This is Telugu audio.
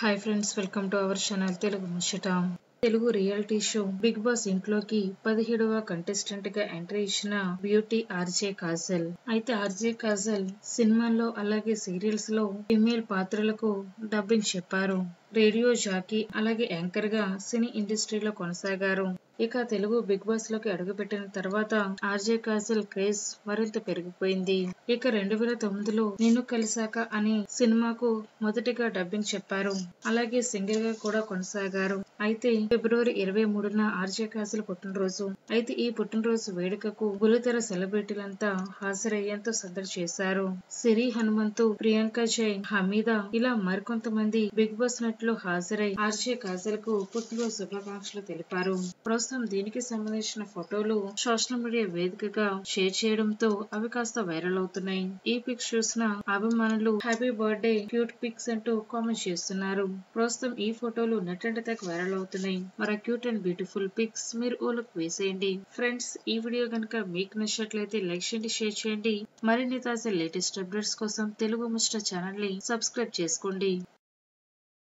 Hi friends, welcome to our channel Telugu Muchata. Telugu reality show Bigg Boss ఇంట్లోకి 17వ కంటెస్టెంట్ గా ఎంట్రీ ఇచ్చిన బ్యూటీ ఆర్జే కాజల్. అయితే ఆర్జే కాజల్ సినిమాల్లో అలాగే సీరియల్స్ లో ఫిమేల్ పాత్రలకు డబ్బింగ్ చెప్పారు. రేడియో జాకీ అలాగే యాంకర్ గా సినీ ఇండస్ట్రీలో కొనసాగారు. ఇక తెలుగు బిగ్ బాస్ లోకి అడుగుపెట్టిన తర్వాత ఆర్జే కాజల్ క్రేజ్ మరింత పెరిగిపోయింది. ఇక 2009లో నిన్ను కలిసాక అనే సినిమాకు మొదటిగా డబ్బింగ్ చెప్పారు. అలాగే సింగర్ గా కూడా కొనసాగారు. అయితే ఫిబ్రవరి 23న ఆర్జే కాజల్ పుట్టినరోజు. అయితే ఈ పుట్టినరోజు వేడుకకు బుల్లితెర సెలబ్రిటీలంతా హాజరయ్యేంతో సందడి చేశారు. సిరి హనుమంతు, ప్రియాంక జైన్, హమీదా ఇలా మరికొంతమంది బిగ్ బాస్ నటులు హాజరై ఆర్జే కాజల్ కు పుట్టినరోజు శుభాకాంక్షలు తెలిపారు. ప్రస్తుతం దీనికి సంబంధించిన ఫోటోలు సోషల్ మీడియా వేదికగా షేర్ చేయడంతో అవి కాస్త వైరల్ అవుతున్నాయి. ఈ పిక్స్ చూసిన అభిమానులు హ్యాపీ బర్త్డే, క్యూట్ పిక్స్ అంటూ కామెంట్ చేస్తున్నారు. ప్రస్తుతం ఈ ఫోటోలు నెట్ అండ్ తెగ వైరల్ అవుతున్నాయి. మరి క్యూట్ అండ్ బ్యూటిఫుల్ పిక్స్ మీరు ఓలకు వేసేయండి. ఫ్రెండ్స్, ఈ వీడియో కనుక మీకు నచ్చినట్లయితే లైక్ చేయండి, షేర్ చేయండి. మరిన్ని తాజా లేటెస్ట్ అప్డేట్స్ కోసం తెలుగు ముచ్చట ఛానల్ ని సబ్స్క్రైబ్ చేసుకోండి.